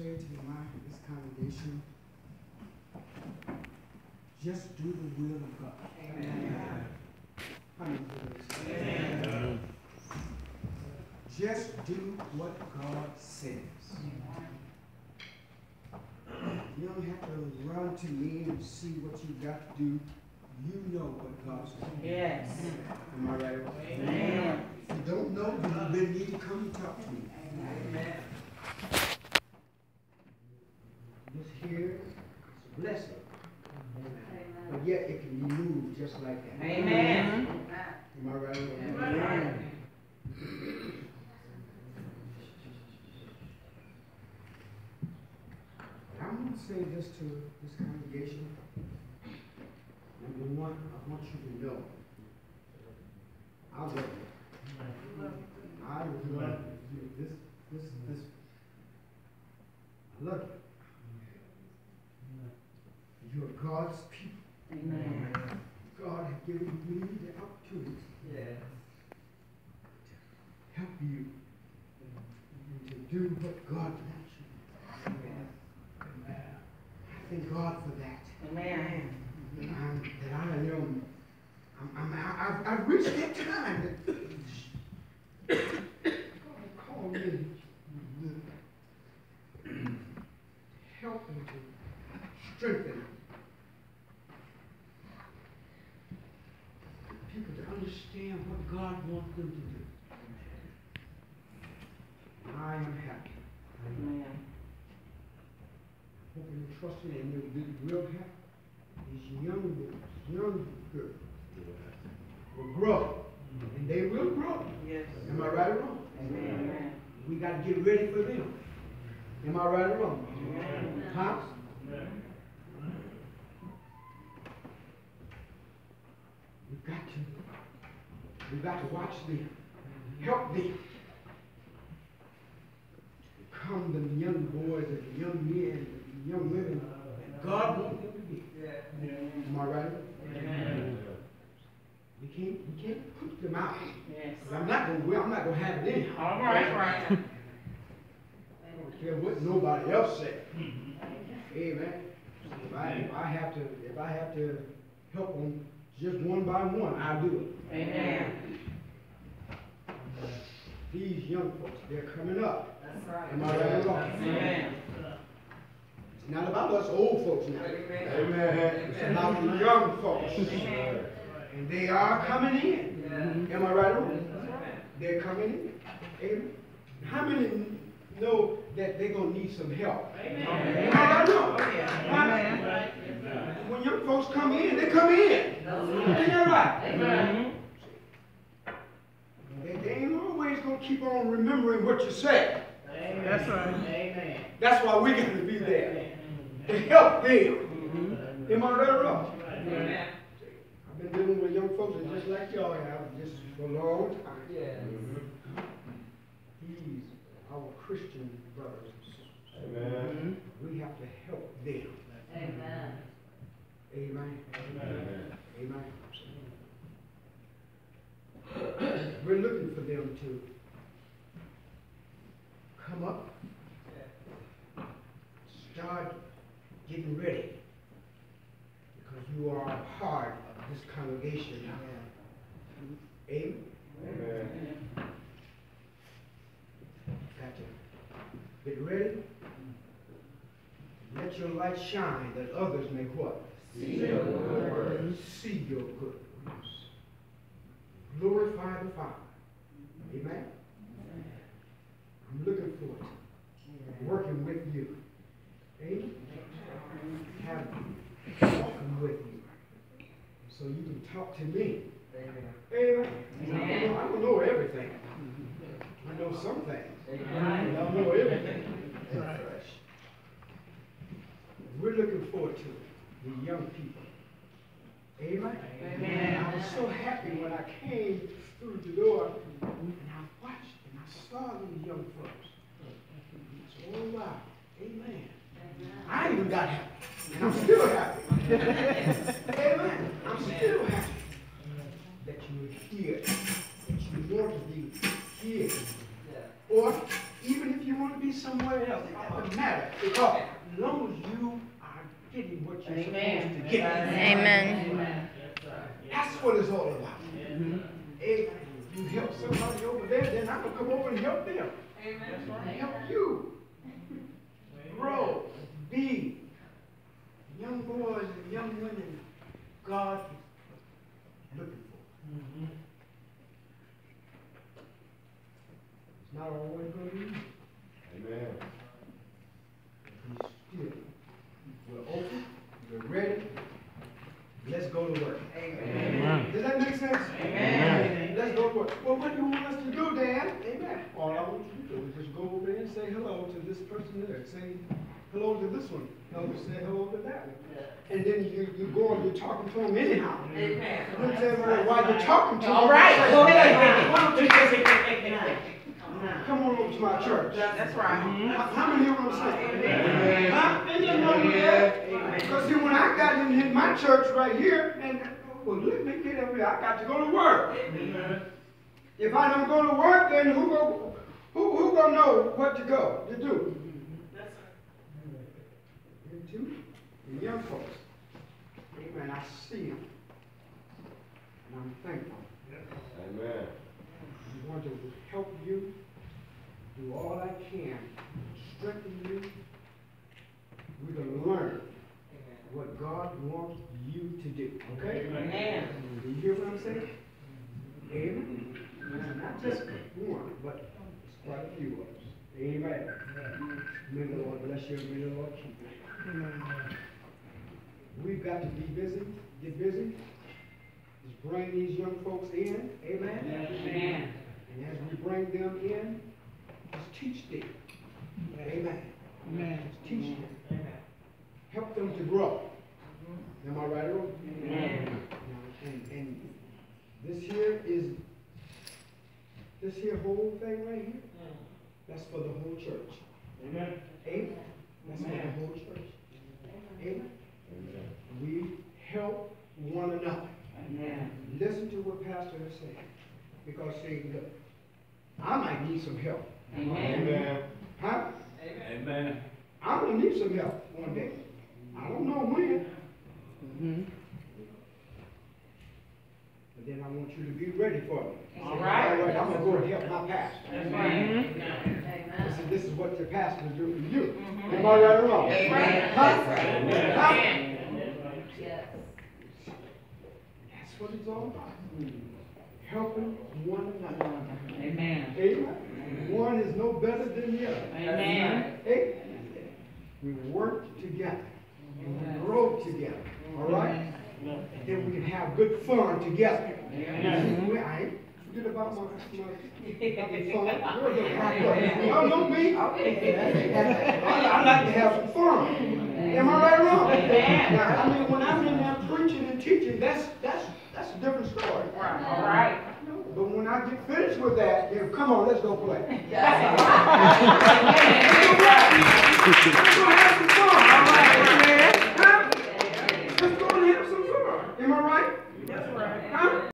say to this congregation, just do the will of God. Amen. Amen. Just do what God says. You don't have to run to me and see what you got to do. You know what God says. Yes. Am I right? Amen. If you don't know, you really need to come and talk to me. Amen. This here is a blessing. But yet it can be moved just like that. Amen. Am I right? Amen. I'm going to say this to this congregation. Number one, I want you to know I love you. I love you. This. I love you. You're God's people. Amen. God has given me the opportunity to help you and to do what God wants you to do. I thank God for that. Amen. That I know I've reached that time that God called me to help and to strengthen people to understand what God wants them to do. And I am happy. Amen. Hoping and trusting and you will help these young boys, young girls will grow. And they will grow. Yes. Am I right or wrong? Amen. We got to get ready for them. Am I right or wrong? Amen. Huh? We've got to watch them, help them become the young boys and the young men and the young women that God wants them to be. Am I right? Amen. We can't put them out. Yes. I'm not gonna have it in. All right, right. I don't care what nobody else said. Amen. If I have to help them just one by one, I'll do it. Amen. These young folks, they're coming up. That's right. Am I right or wrong? Amen. It's not about us old folks now. Amen. It's about the young folks. Amen. And they are coming in. Am I right or wrong? They're coming in. Amen. How many know that they're going to need some help? Amen. Am I right or wrong? Amen. When young folks come in, they come in. Ain't that right? Amen. They ain't always going to keep on remembering what you said. That's right. Amen. That's why we got to be there to help them. Am I right or wrong? Amen. I've been dealing with young folks that just like y'all have, just for a long time. Yes. These are our Christian brothers and sisters. Amen. We have to help them. Amen. Amen. Amen. Amen. We're looking for them to come up, start getting ready, because you are a part of this congregation now. Amen. Amen. Got to get ready. Let your light shine that others may what? See your good works. See your good works. Glorify the Father. Amen. I'm looking forward to working with you. Amen. Talking with you. So you can talk to me. Amen. Amen. I don't know everything. I know some things. I don't know everything. We're looking forward to the young people. Amen. Amen. I was so happy when I came through the door and I watched and I saw these young folks. I said, oh wow, amen. I even got happy. And I'm still happy. Amen. I'm still happy that you were here, that you want to be here. Or even if you you want to be somewhere else, it doesn't matter. Because as long as you are getting what you're supposed to get. Amen. That's what it's all about. If you help somebody over there, then I'm going to come over and help them. Help you grow, be young boys and young women God is looking for. It's not always going to be easy. Amen. He's still. We're open. We're ready. Let's go to work. Amen. Does that make sense? Amen. Let's go to work. Well, what do you want us to do, Dan? Amen. All I want you to do is just go over there and say hello to this person there. Say hello to this one. No, say hello to that one. And then you go and you're talking to them anyhow. Amen. You tell them while you're talking to them. All right. Go ahead. Why don't you just come on over to my church? That's right. How many of them say? Amen. Huh? Ain't nothing wrong with that. Because see, when I got in my church right here, and well, let me get up here. I got to go to work. If I don't go to work, then who gonna know what to go to do? You too, the young folks. Amen. I see them, and I'm thankful. Amen. I want to help you, do all I can, strengthen you. We're going to learn what God wants you to do. Okay? Amen. Do you hear what I'm saying? Amen. Not just one, but quite a few of us. Amen. May the Lord bless you. May the Lord keep you. We've got to be busy, get busy. Just bring these young folks in. Amen. Amen. And as we bring them in, just teach them. Amen. Amen. Just teach them. Help them to grow. Am I right or wrong? Amen. And this here whole thing right here, that's for the whole church. Amen. Amen. That's for the whole church. Amen. We help one another. Amen. Listen to what Pastor is saying. Because see, look, I might need some help. Amen. Huh? Amen. I'm going to need some help one day. I don't know when. But then I want you to be ready for me. All right. All right, I'm going to go and help my pastor. That's right. This is what your pastor will do for you. Am I right or wrong? Amen. Huh? Amen. Huh? Yes. That's what it's all about. Helping one another. Amen. Amen. One is no better than the other. Amen. Amen. We work together. We grow together. All right? And then we can have good fun together. Amen. I ain't forget about my having fun. Y'all know me. I like to have some fun. Am I right or wrong? Now, I mean, when I'm in there preaching and teaching, that's a different story. All right. But when I get finished with that, then come on, let's go play. Yes.